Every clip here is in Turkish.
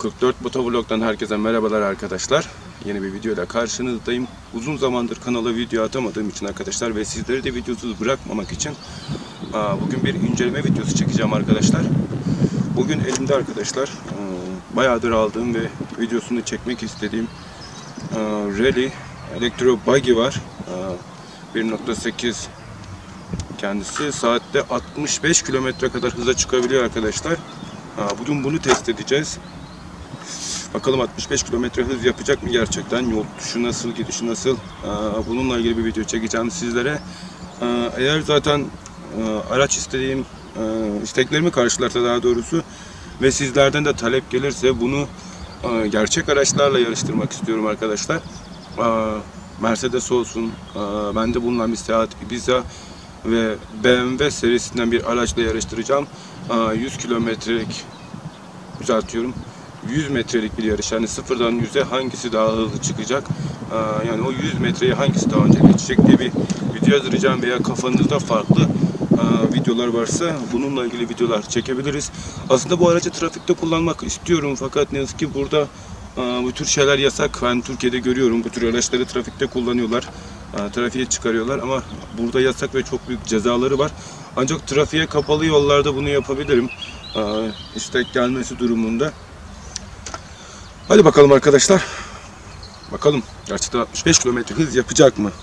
44 Motovlog'dan herkese merhabalar arkadaşlar. Yeni bir videoyla karşınızdayım. Uzun zamandır kanala video atamadığım için arkadaşlar ve sizleri de videosuz bırakmamak için bugün bir inceleme videosu çekeceğim arkadaşlar. Bugün elimde arkadaşlar bayağıdır aldığım ve videosunu çekmek istediğim Rally Elektro Buggy var. 1.8 kendisi saatte 65 kilometre kadar hıza çıkabiliyor arkadaşlar. Bugün bunu test edeceğiz. Bakalım 65 kilometre hız yapacak mı gerçekten? Yol tutuşu nasıl, gidişi nasıl? Bununla ilgili bir video çekeceğim sizlere. Eğer zaten araç istediğim isteklerimi karşılarsa daha doğrusu ve sizlerden de talep gelirse bunu gerçek araçlarla yarıştırmak istiyorum arkadaşlar. Mercedes olsun, bende bulunan bir Seat Ibiza ve BMW serisinden bir araçla yarıştıracağım. 100 kilometrelik, düzeltiyorum, 100 metrelik bir yarış. Yani sıfırdan 100'e hangisi daha hızlı çıkacak? Yani o 100 metreyi hangisi daha önce geçecek diye bir video hazırlayacağım veya kafanızda farklı videolar varsa bununla ilgili videolar çekebiliriz. Aslında bu aracı trafikte kullanmak istiyorum fakat ne yazık ki burada bu tür şeyler yasak. Ben Türkiye'de görüyorum bu tür araçları trafikte kullanıyorlar. Trafiğe çıkarıyorlar ama burada yasak ve çok büyük cezaları var. Ancak trafiğe kapalı yollarda bunu yapabilirim. İstek gelmesi durumunda. Hadi bakalım arkadaşlar. Bakalım gerçekten 65 kilometre hız yapacak mı?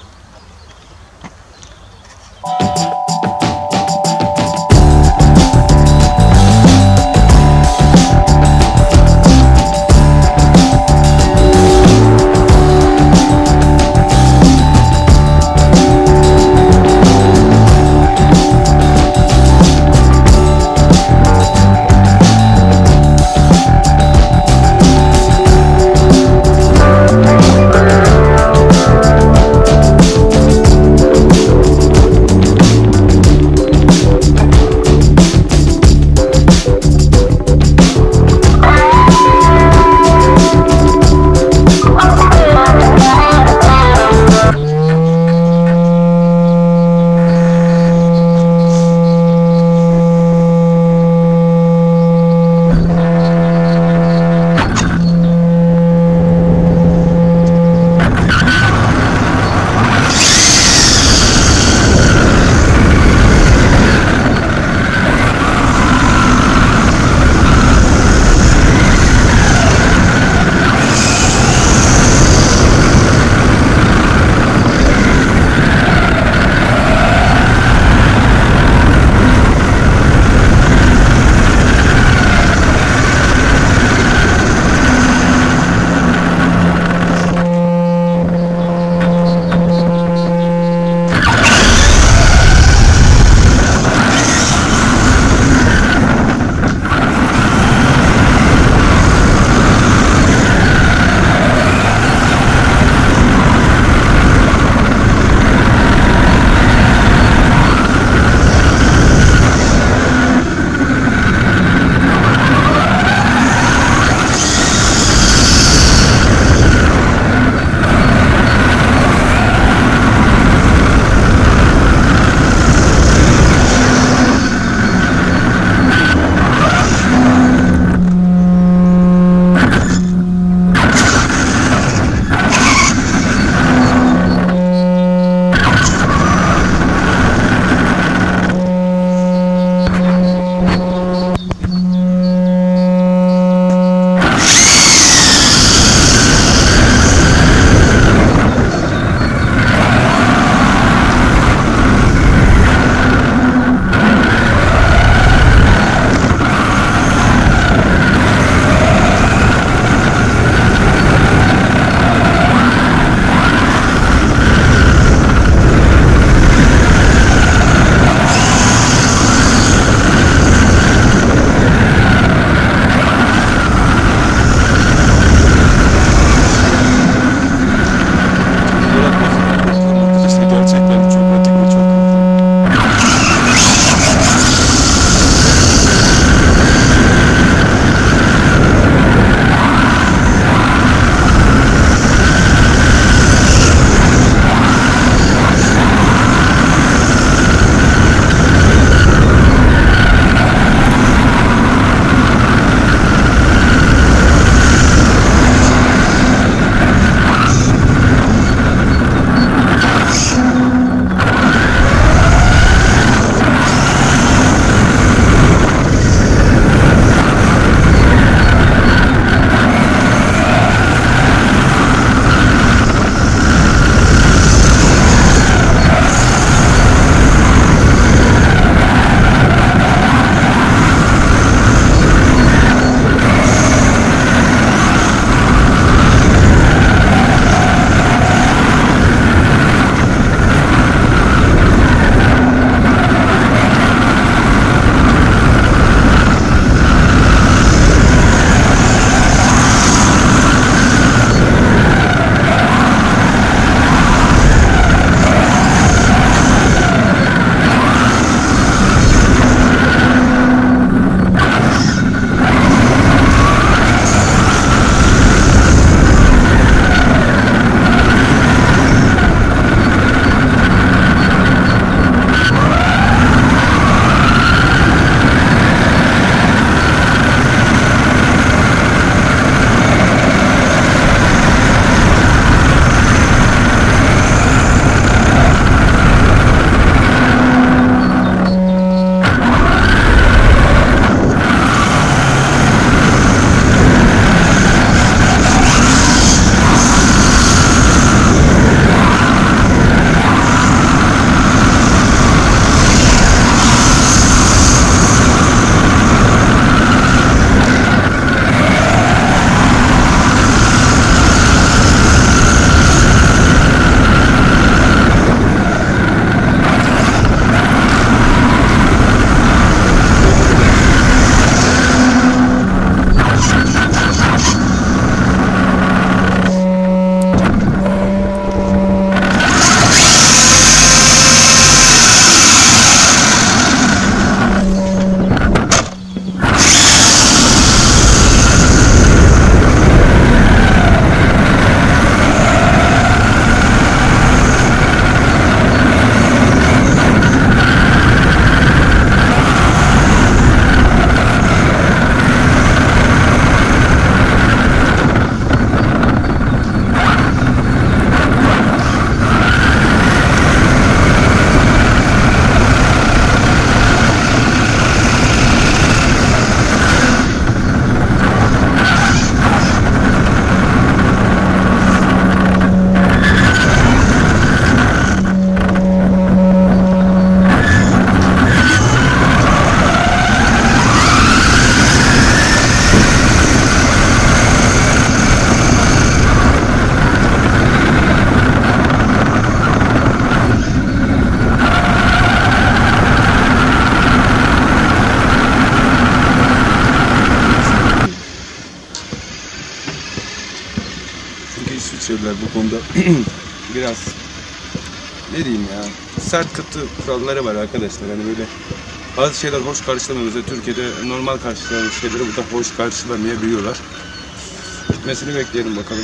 İsviçreliler bu konuda biraz ne diyeyim ya, sert katı kuralları var arkadaşlar. Hani böyle bazı şeyler hoş karşılamıyor. Mesela Türkiye'de normal karşılanan şeyleri burada hoş karşılamayabiliyorlar. Gitmesini bekleyelim bakalım.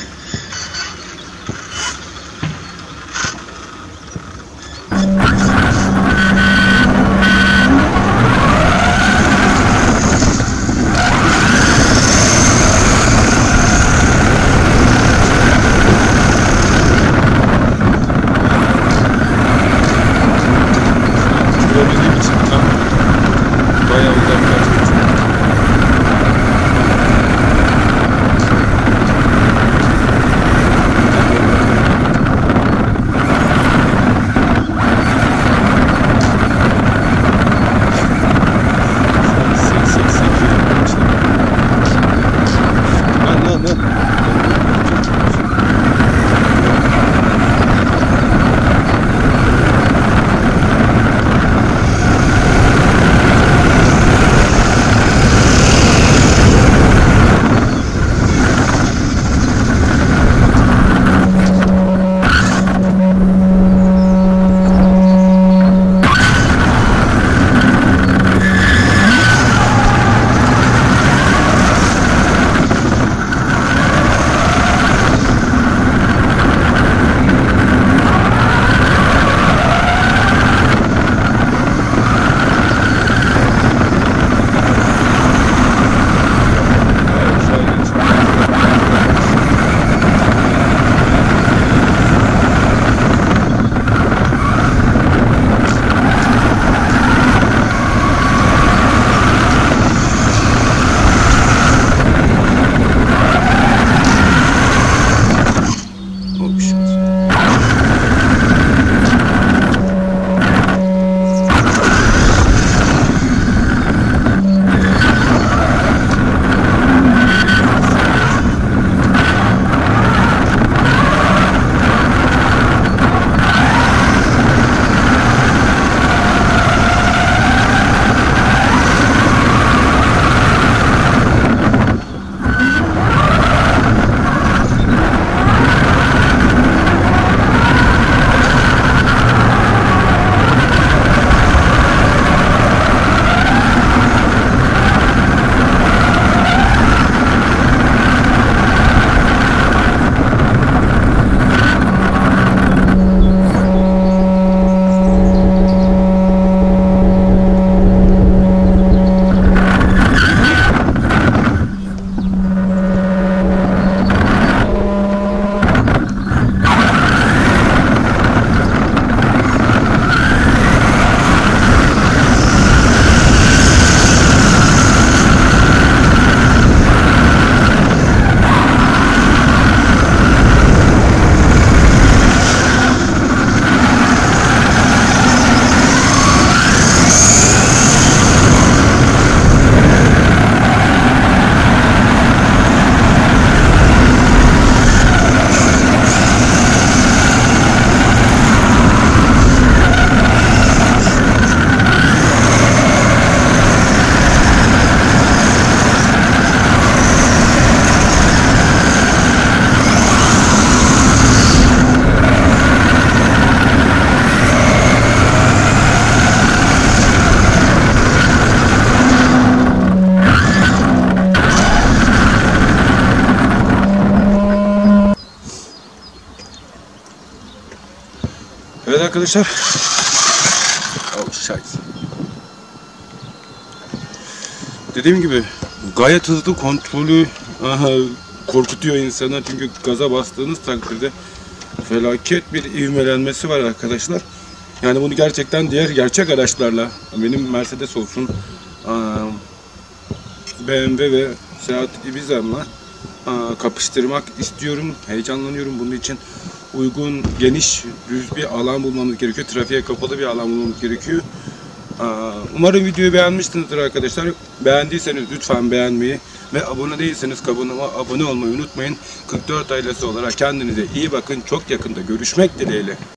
Gördüğüm için tam bayağı uzaklaştık. Evet arkadaşlar. Oh shit. Dediğim gibi gayet hızlı, kontrolü korkutuyor insanı, çünkü gaza bastığınız takdirde felaket bir ivmelenmesi var arkadaşlar. Yani bunu gerçekten diğer gerçek araçlarla, benim Mercedes olsun, BMW ve Seat Ibiza'mla kapıştırmak istiyorum. Heyecanlanıyorum bunun için. Uygun, geniş, düz bir alan bulmamız gerekiyor. Trafiğe kapalı bir alan bulmamız gerekiyor. Umarım videoyu beğenmişsinizdir arkadaşlar. Beğendiyseniz lütfen beğenmeyi ve abone değilseniz kanalıma abone olmayı unutmayın. 44 ailesi olarak kendinize iyi bakın. Çok yakında görüşmek dileğiyle.